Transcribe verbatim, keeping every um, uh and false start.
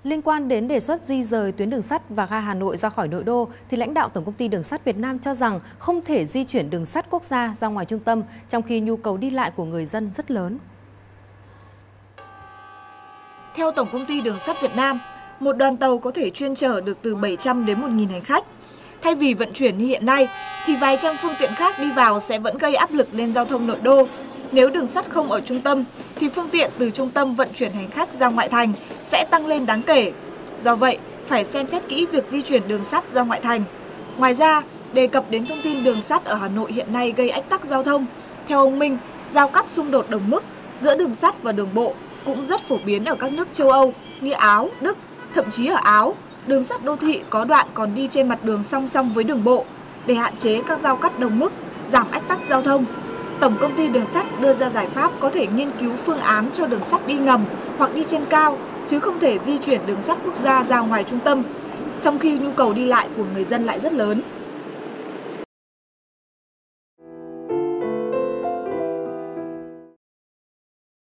Liên quan đến đề xuất di rời tuyến đường sắt và ga Hà Nội ra khỏi nội đô, thì lãnh đạo Tổng công ty Đường sắt Việt Nam cho rằng không thể di chuyển đường sắt quốc gia ra ngoài trung tâm, trong khi nhu cầu đi lại của người dân rất lớn. Theo Tổng công ty Đường sắt Việt Nam, một đoàn tàu có thể chuyên chở được từ bảy trăm đến một nghìn hành khách. Thay vì vận chuyển như hiện nay, thì vài trăm phương tiện khác đi vào sẽ vẫn gây áp lực lên giao thông nội đô. Nếu đường sắt không ở trung tâm, thì phương tiện từ trung tâm vận chuyển hành khách ra ngoại thành sẽ tăng lên đáng kể. Do vậy, phải xem xét kỹ việc di chuyển đường sắt ra ngoại thành. Ngoài ra, đề cập đến thông tin đường sắt ở Hà Nội hiện nay gây ách tắc giao thông, theo ông Minh, giao cắt xung đột đồng mức giữa đường sắt và đường bộ cũng rất phổ biến ở các nước châu Âu như Áo, Đức, thậm chí ở Áo. Đường sắt đô thị có đoạn còn đi trên mặt đường song song với đường bộ. Để hạn chế các giao cắt đồng mức, giảm ách tắc giao thông, Tổng công ty Đường sắt đưa ra giải pháp có thể nghiên cứu phương án cho đường sắt đi ngầm hoặc đi trên cao, chứ không thể di chuyển đường sắt quốc gia ra ngoài trung tâm, trong khi nhu cầu đi lại của người dân lại rất lớn.